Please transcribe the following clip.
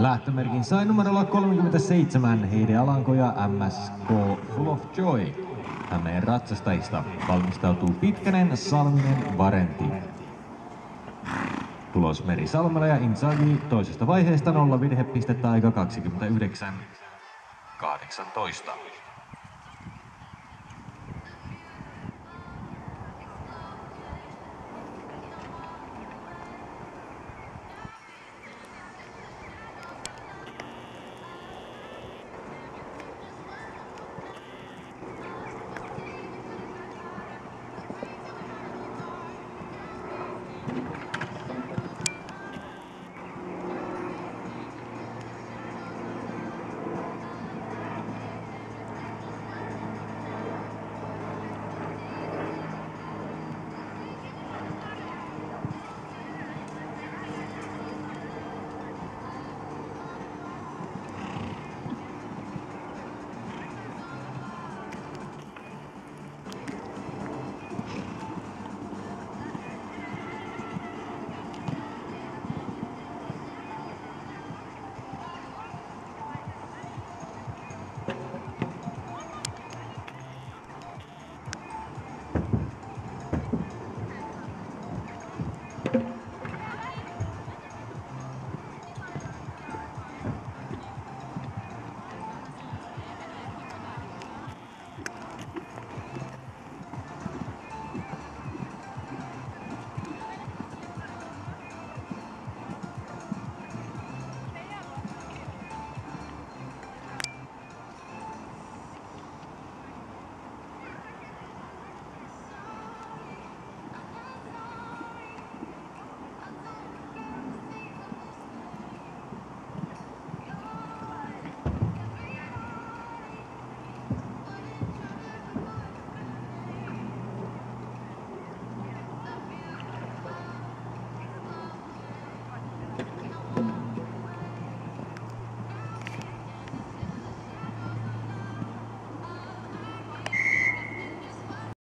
Lähtömerkin sai numerolla 37 Heide Alanko ja MSK Full of Joy. Hämeen ratsastajista valmistautuu Pitkänen, Salminen, Varenti. Tulos Meri Salmela ja Inzaghi toisesta vaiheesta 0 virhepistettä aika 29-18.